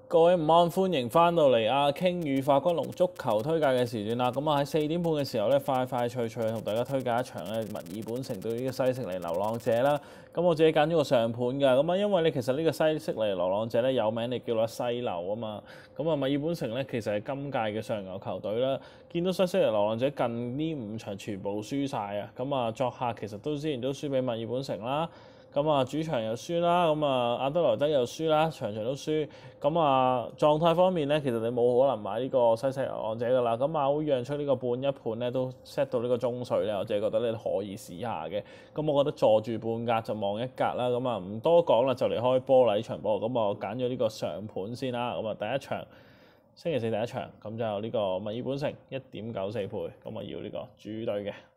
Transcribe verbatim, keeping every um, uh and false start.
各位午安，歡迎翻到嚟阿傾與法君龍足球推介嘅時段啦。咁啊喺四點半嘅時候咧，快快脆脆同大家推介一場咧，墨爾本城對呢個西悉尼流浪者啦。咁我自己揀咗個上盤㗎。咁啊，因為咧其實呢個西悉尼流浪者咧有名，你叫做西流啊嘛。咁啊，墨爾本城咧其實係今屆嘅上游球隊啦。見到西悉尼流浪者近呢五場全部輸晒啊。咁啊，作客其實都之前都輸俾墨爾本城啦。咁啊，主場又輸啦，咁啊，阿德萊德又輸啦，場場都輸。咁啊，狀態方面咧，其實你冇可能買呢個西悉尼流浪者噶啦。咁馬會讓出呢個半一盤咧，都 set 到呢個中水咧，我自己覺得你可以試下嘅。咁我覺得坐住半格就望一格啦。咁啊，唔多講啦，就嚟開波啦呢場波。咁我揀咗呢個上盤先啦。咁啊，第一場星期四第一場，咁就呢個墨爾本城一點九四倍，咁啊要呢個主隊嘅。